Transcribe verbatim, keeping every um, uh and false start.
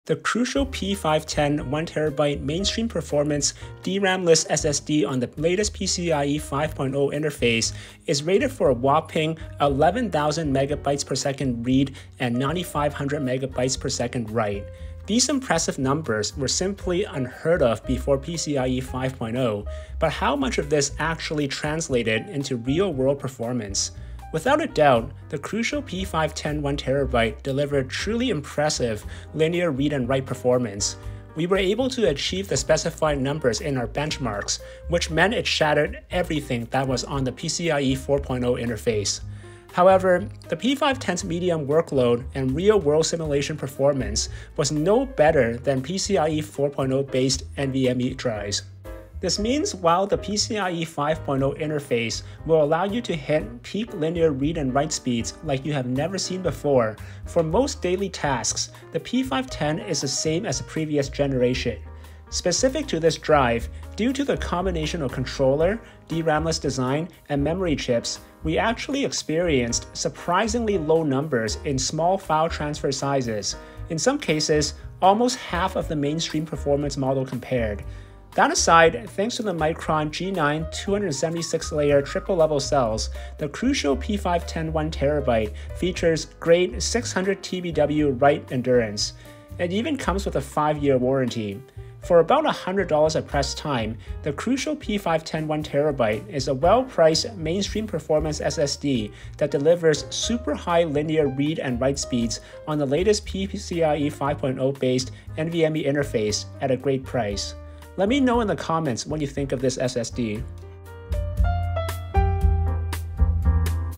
The Crucial P five ten one terabyte mainstream performance D RAM-less S S D on the latest PCIe five point oh interface is rated for a whopping eleven thousand megabytes per second read and ninety-five hundred megabytes per second write. These impressive numbers were simply unheard of before PCIe five point oh, but how much of this actually translated into real-world performance? Without a doubt, the Crucial P five ten one terabyte delivered truly impressive linear read and write performance. We were able to achieve the specified numbers in our benchmarks, which meant it shattered everything that was on the PCIe four point oh interface. However, the P five ten's medium workload and real-world simulation performance was no better than PCIe four point oh based NVMe drives. This means while the PCIe five point oh interface will allow you to hit peak linear read and write speeds like you have never seen before, for most daily tasks, the P five ten is the same as the previous generation. Specific to this drive, due to the combination of controller, D RAM-less design, and memory chips, we actually experienced surprisingly low numbers in small file transfer sizes, in some cases, almost half of the mainstream performance model compared. That aside, thanks to the Micron G nine two seventy-six layer triple-level cells, the Crucial P five ten one terabyte features great six hundred T B W write endurance. It even comes with a five year warranty. For about one hundred dollars at press time, the Crucial P five ten one terabyte is a well-priced mainstream performance S S D that delivers super high linear read and write speeds on the latest PCIe five point oh based NVMe interface at a great price. Let me know in the comments what you think of this S S D.